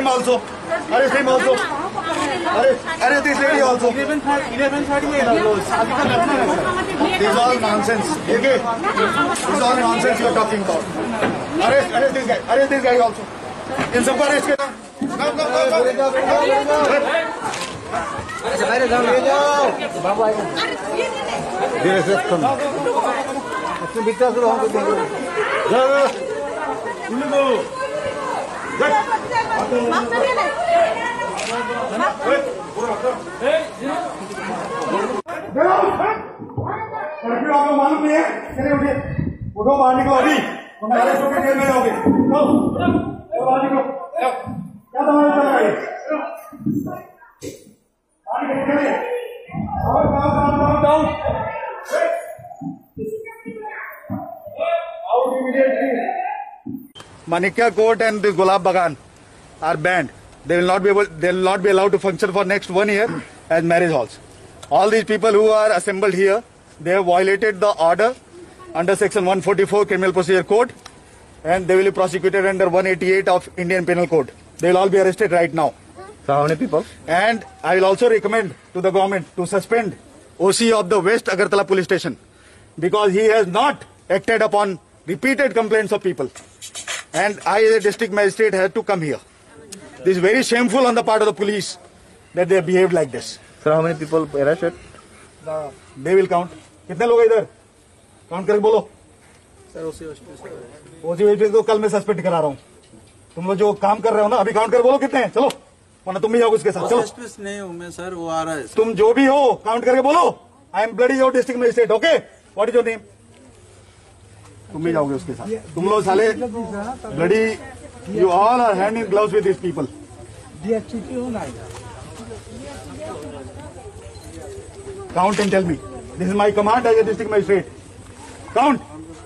him also. Arrest him also. Arrest this lady also. 11:30 में This is all nonsense. Okay? This is all nonsense you are talking about. Arrest this guy. Arrest this guy also. इन सबको arrest करना. बाहर जाओ ले जाओ बाबू आएगा इसमें बिकता है हम देंगे कर्फ्यू आपको मालूम नहीं है? चलिए उठिए, उठो बाहर निकलो अभी, हमारे सौ के जेल में जाओगे। बाहर निकलो, क्या तुम्हारा चल रहा है? Manikya Court and the Gulab Bagan are banned. They will not be allowed to function for next 1 year as marriage halls. All these people who are assembled here, they have violated the order under section 144 Criminal Procedure Code, and they will be prosecuted under 188 of Indian Penal Code. They will all be arrested right now. So how many people? And I will also recommend to the government to suspend OC of the West Agartala police station, because he has not acted upon repeated complaints of people. And I, as a district magistrate, had to come here. This is very shameful on the part of the police that they have behaved like this. Sir, how many people arrested? They will count. कितने लोग इधर? Count करके बोलो. Sir ओसी तो कल मैं suspend करा रहा हूँ. तुम लोग जो काम कर रहे हो ना, अभी काउंट करके बोलो कितने हैं. चलो, वरना तुम भी जाओगे उसके साथ. चलो. नहीं हूँ मैं सर, वो आ रहा है. तुम जो भी हो, काउंट करके बोलो. I am bloody your district magistrate. Okay, what is your name? तुम भी जाओगे उसके साथ. तुम लोग साले bloody, you all are hand in gloves with this people. Count and tell me. This is my command as a district magistrate. Count.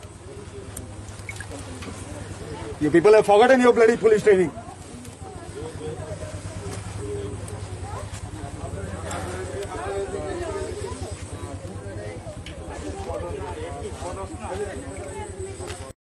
You people have forgotten your bloody police training.